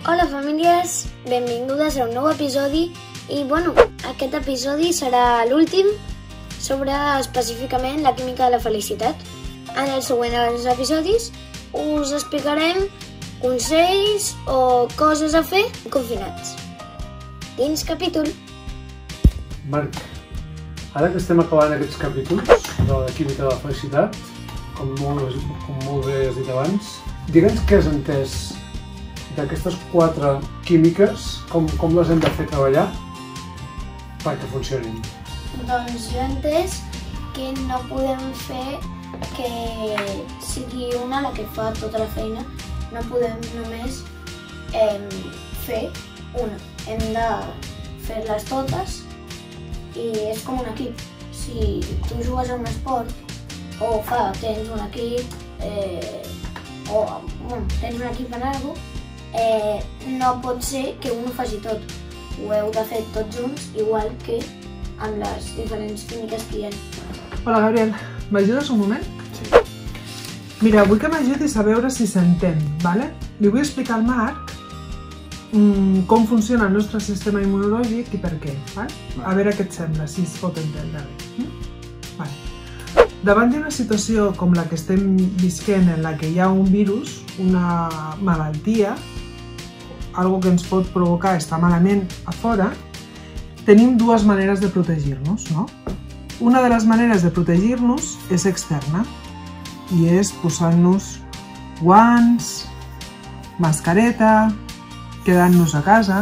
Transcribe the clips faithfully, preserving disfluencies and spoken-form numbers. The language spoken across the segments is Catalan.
Hola famílies, benvingudes a un nou episodi i bueno, aquest episodi serà l'últim sobre específicament la química de la felicitat. En el següent dels episodis us explicarem consells o coses a fer confinats. Dins capítol. Marc, ara que estem acabant aquests capítols de la química de la felicitat, com molt, com molt bé has dit abans, digue'ns què has entès d'aquestes quatre químiques, com, com les hem de fer treballar perquè funcionin. Doncs jo he entès que no podem fer que sigui una la que fa tota la feina, no podem només eh, fer una, hem de fer-les totes i és com un equip. Si tu jugues a un esport o fa, tens un equip eh, o bueno, tens un equip en alguna cosa, eh, no pot ser que un ho faci tot. Ho heu de fer tots junts, igual que amb les diferents químiques que hi ha. Hola Gabriel, m'ajudes un moment? Sí. Mira, vull que m'ajudis a veure si s'entén, ¿vale? Li vull explicar al Marc mmm, com funciona el nostre sistema immunològic i per què, ¿vale? Vale. A veure què et sembla, si es pot entendre bé. Mm? Vale. Davant d'una situació com la que estem visquent, en la que hi ha un virus, una malaltia, algo que ens pot provocar estar malament a fora, tenim dues maneres de protegir-nos, no? Una de les maneres de protegir-nos és externa i és posant-nos guants, mascareta, quedant-nos a casa,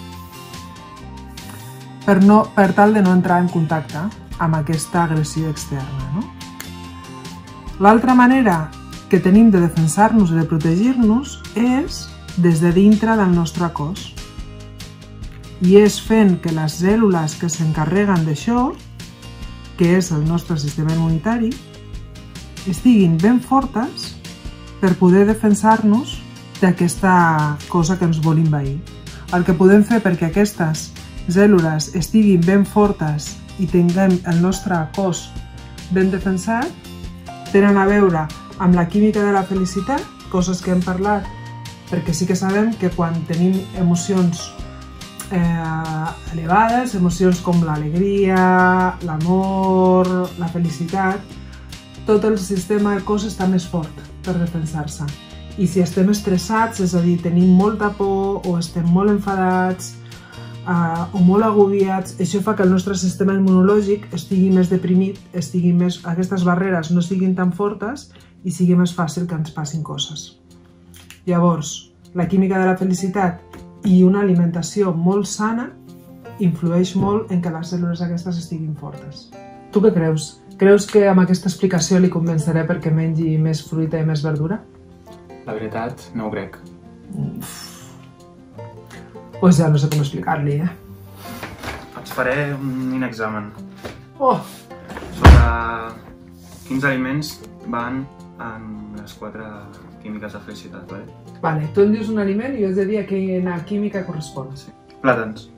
per, no, per tal de no entrar en contacte amb aquesta agressió externa, no? L'altra manera que tenim de defensar-nos i de protegir-nos és des de dintre del nostre cos. I és fent que les cèl·lules que s'encarreguen d'això, que és el nostre sistema immunitari, estiguin ben fortes per poder defensar-nos d'aquesta cosa que ens vol envair. El que podem fer perquè aquestes cèl·lules estiguin ben fortes i tinguem el nostre cos ben defensat tenen a veure amb la química de la felicitat, coses que hem parlat, perquè sí que sabem que quan tenim emocions eh, elevades, emocions com l'alegria, l'amor, la felicitat, tot el sistema del cos està més fort per defensar-se. I si estem estressats, és a dir, tenim molta por o estem molt enfadats eh, o molt agobiats, això fa que el nostre sistema immunològic estigui més deprimit, estigui més, aquestes barreres no siguin tan fortes i sigui més fàcil que ens passin coses. Llavors, la química de la felicitat i una alimentació molt sana influeix molt en que les cèl·lules aquestes estiguin fortes. Tu què creus? Creus que amb aquesta explicació li convenceré perquè mengi més fruita i més verdura? La veritat, no ho crec. Uf. Pues ja no sé com explicar-li, eh? Et faré un examen Oh! sobre quins aliments van en les quatre químiques de felicitat, vale? Vale, tu em dius un aliment i jo has de dir a quina química correspon. Sí. Plàtans.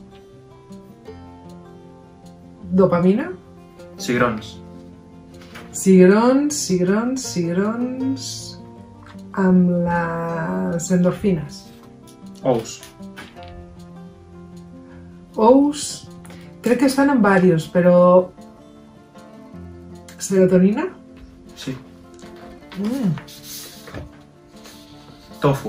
Dopamina? Cigrons. Cigrons, cigrons, cigrons... amb les endorfines. Ous. Ous... crec que estan en diversos, però... Serotonina? Sí. Mm. Tofu.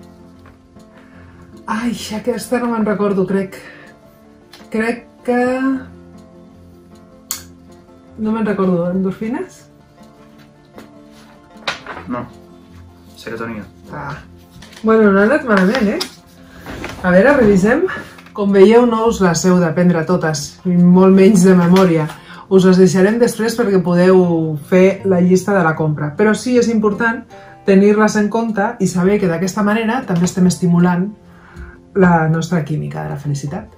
Ai, aquesta no me'n recordo, crec. Crec que... No me'n recordo. Endorfines? No. Serotonina. Ah. Bueno, no ha anat malament, eh? A veure, revisem. Com veieu, no us les heu d'aprendre totes, molt menys de memòria. Us les deixarem després perquè podeu fer la llista de la compra. Però sí és important tenir-les en compte i saber que d'aquesta manera també estem estimulant la nostra química de la felicitat.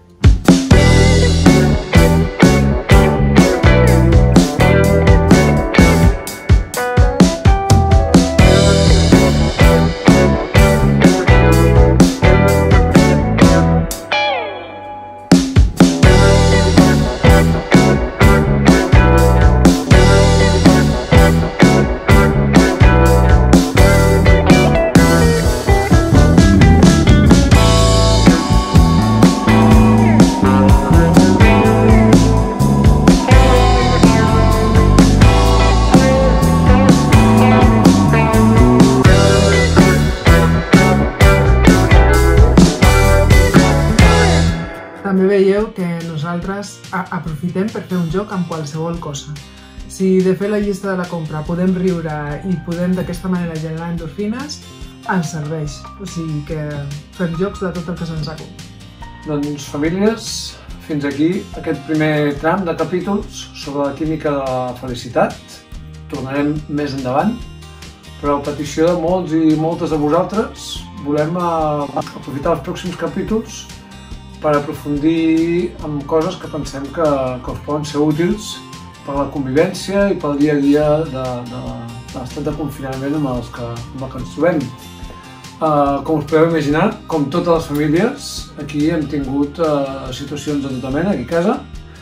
nosaltres aprofitem per fer un joc amb qualsevol cosa. Si de fer la llista de la compra podem riure i podem d'aquesta manera generar endorfines, ens serveix. O sigui que fem jocs de tot el que se'ns acut. Doncs famílies, fins aquí aquest primer tram de capítols sobre la química de la felicitat. Tornarem més endavant, però a petició de molts i moltes de vosaltres volem aprofitar els pròxims capítols per aprofundir en coses que pensem que, que us poden ser útils per la convivència i pel dia a dia de, de, de l'estat de confinament amb els que, amb el que ens trobem. Uh, com us podeu imaginar, com totes les famílies, aquí hem tingut uh, situacions de tota mena aquí a casa.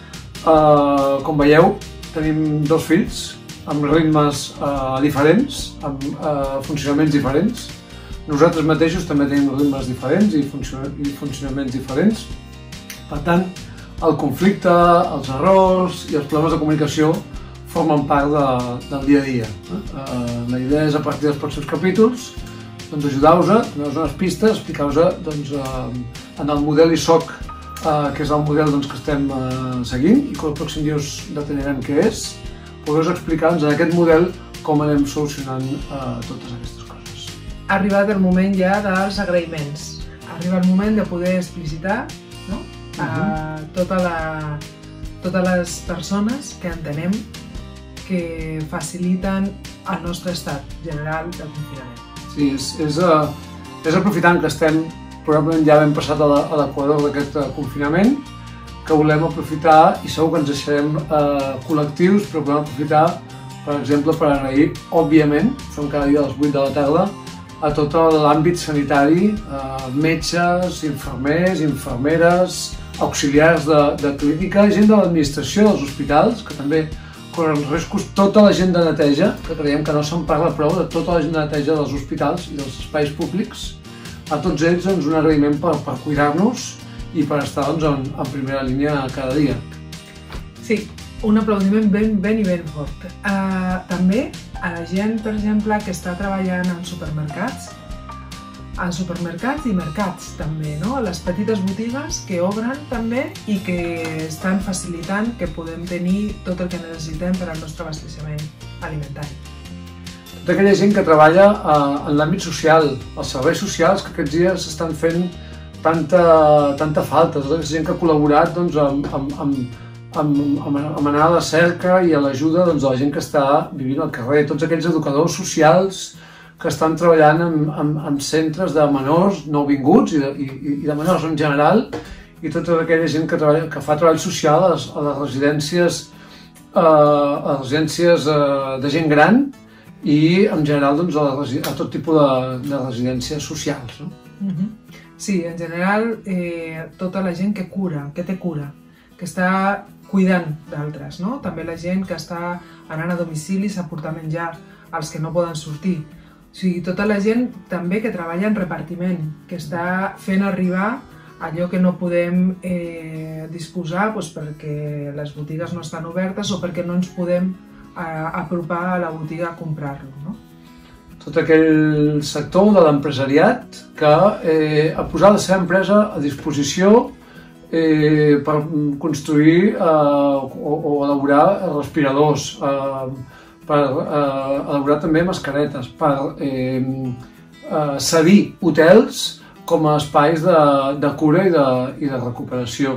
Uh, com veieu, tenim dos fills amb ritmes uh, diferents, amb uh, funcionaments diferents. Nosaltres mateixos també tenim ritmes diferents i, funcion i funcionaments diferents. Per tant, el conflicte, els errors i els problemes de comunicació formen part de, del dia a dia. Uh, la idea és, a partir dels pròxims capítols, doncs ajudar-vos, donar-vos unes pistes, explicar-vos doncs, eh, en el model I S O C, eh, que és el model doncs, que estem eh, seguint i que el pròxim dia us detallarem què és, podeu explicar-nos en aquest model com anem solucionant eh, totes aquestes coses. Ha arribat el moment ja dels agraïments. Arriba el moment de poder explicitar, no? uh-huh. a tota la, totes les persones que entenem que faciliten el nostre estat general de confinament. Sí, és, és, uh, és aprofitant que estem, probablement ja hem passat a l'equador d'aquest uh, confinament, que volem aprofitar, i segur que ens deixarem uh, col·lectius, però volem aprofitar, per exemple, per agrair, òbviament, som cada dia a les vuit de la tarda, a tot l'àmbit sanitari, uh, metges, infermers, infermeres, auxiliars de, de clínica, gent de l'administració dels hospitals, que també corren riscos, tota la gent de neteja, que creiem que no se'n parla prou, de tota la gent de neteja dels hospitals i dels espais públics. A tots ells doncs, un agraïment per, per cuidar-nos i per estar doncs, en, en primera línia cada dia. Sí, un aplaudiment ben, ben i ben fort. Uh, també a la gent, per exemple, que està treballant en supermercats, en supermercats i mercats també, no? Les petites botigues que obren també i que estan facilitant que podem tenir tot el que necessitem per al nostre abasteixement alimentari. Tota aquella gent que treballa eh, en l'àmbit social, els serveis socials que aquests dies estan fent tanta, tanta falta, tota aquesta gent que ha col·laborat doncs, amb, amb, amb, amb, amb anar a la cerca i a l'ajuda doncs, de la gent que està vivint al carrer, tots aquells educadors socials que estan treballant en, en, en centres de menors nouvinguts i de, i, i de menors en general, i tota aquella gent que, treballa, que fa treball social a les, a les residències, eh, a les residències eh, de gent gran i en general doncs, a, les, a tot tipus de, de residències socials. No? Uh-huh. Sí, en general eh, tota la gent que cura, que té cura, que està cuidant d'altres, no? També la gent que està anant a domicilis a portar menjar als que no poden sortir. O sigui, tota la gent també que treballa en repartiment, que està fent arribar allò que no podem eh, disposar doncs, perquè les botigues no estan obertes o perquè no ens podem eh, apropar a la botiga a comprar-lo. No? Tot aquell sector de l'empresariat que eh, ha posat la seva empresa a disposició eh, per construir eh, o, o elaborar respiradors, eh, per eh, elaborar també mascaretes, per eh, eh, cedir hotels com a espais de, de cura i de, i de recuperació.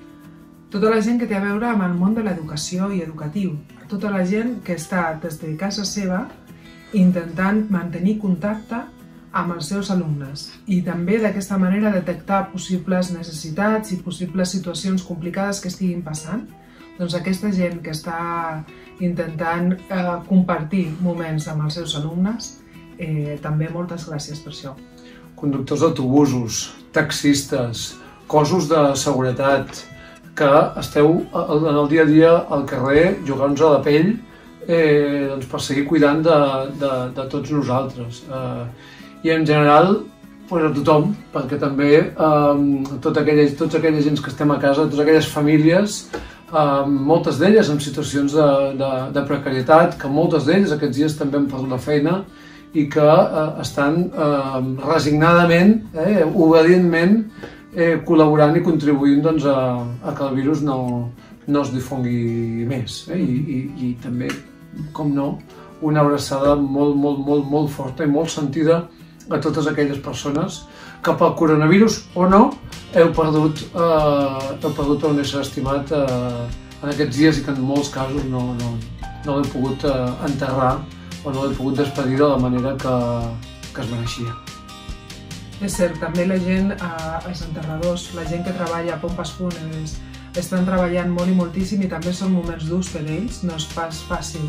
Tota la gent que té a veure amb el món de l'educació i educatiu, tota la gent que està des de casa seva intentant mantenir contacte amb els seus alumnes i també d'aquesta manera detectar possibles necessitats i possibles situacions complicades que estiguin passant. Doncs aquesta gent que està intentant eh, compartir moments amb els seus alumnes, eh, també moltes gràcies per això. Conductors d'autobusos, taxistes, cossos de seguretat, que esteu en el dia a dia al carrer jugant-nos a la pell eh, doncs per seguir cuidant de, de, de tots nosaltres. Eh, I en general, pues a tothom, perquè també eh, tota aquella, tots aquella gent que estem a casa, totes aquelles famílies, Uh, moltes d'elles en situacions de, de, de precarietat, que moltes d'elles aquests dies també han perdut la feina i que uh, estan uh, resignadament, eh, obedientment, eh, col·laborant i contribuint doncs, a, a que el virus no, no es difongui més. Eh? I, i, I també, com no, una abraçada molt, molt, molt, molt forta i molt sentida a totes aquelles persones que pel coronavirus o no heu perdut, eh, heu perdut un ésser estimat eh, en aquests dies i que en molts casos no, no, no l'he pogut eh, enterrar o no l'he pogut despedir de la manera que, que es mereixia. És cert, també la gent, eh, els enterradors, la gent que treballa a pompes fúnebres, estan treballant molt i moltíssim i també són moments durs per ells, no és pas fàcil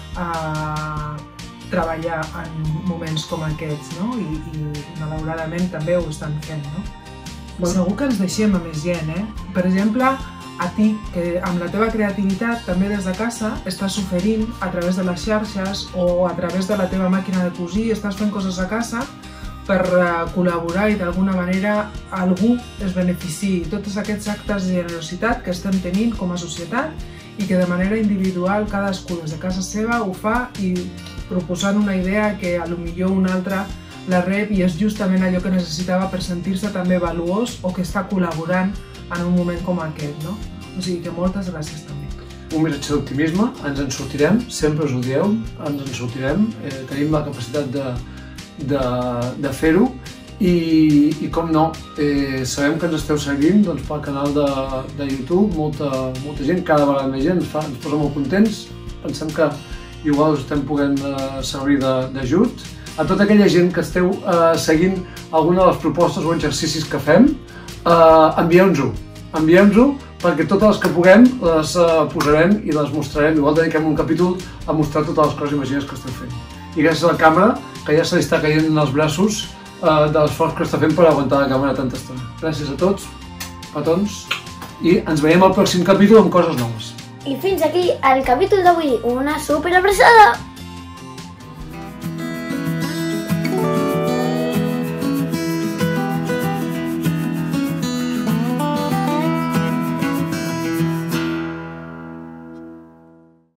eh, treballar en moments com aquests, no? I, i malauradament també ho estan fent, no? Bueno. Segur que ens deixem a més gent, eh? Per exemple, a ti, que amb la teva creativitat també des de casa estàs oferint a través de les xarxes o a través de la teva màquina de cosir, estàs fent coses a casa per col·laborar i d'alguna manera algú es beneficiï. Tots aquests actes de generositat que estem tenint com a societat i que de manera individual cadascú des de casa seva ho fa i proposant una idea que a lo millor un altre la rep i és justament allò que necessitava per sentir-se també valuós o que està col·laborant en un moment com aquest, no? O sigui que moltes gràcies també. Un missatge d'optimisme, ens en sortirem, sempre us ho dieu, ens en sortirem, eh, tenim la capacitat de, de, de fer-ho i, i com no, eh, sabem que ens esteu seguint doncs, pel canal de, de YouTube, molta, molta gent, cada vegada més gent, ens, fa, ens posa molt contents, pensem que igual us estem podent eh, servir d'ajut. A tota aquella gent que esteu eh, seguint alguna de les propostes o exercicis que fem, eh, envieu-nos-ho, envieu-nos-ho perquè totes les que puguem les eh, posarem i les mostrarem. Igual dediquem un capítol a mostrar totes les coses imagines que estem fent. I gràcies a la càmera, que ja se li està caient en els braços eh, de l'esforç que està fent per aguantar la càmera tanta estona. Gràcies a tots, petons, i ens veiem al pròxim capítol amb coses noves. I fins aquí el capítol d'avui. Una super abraçada!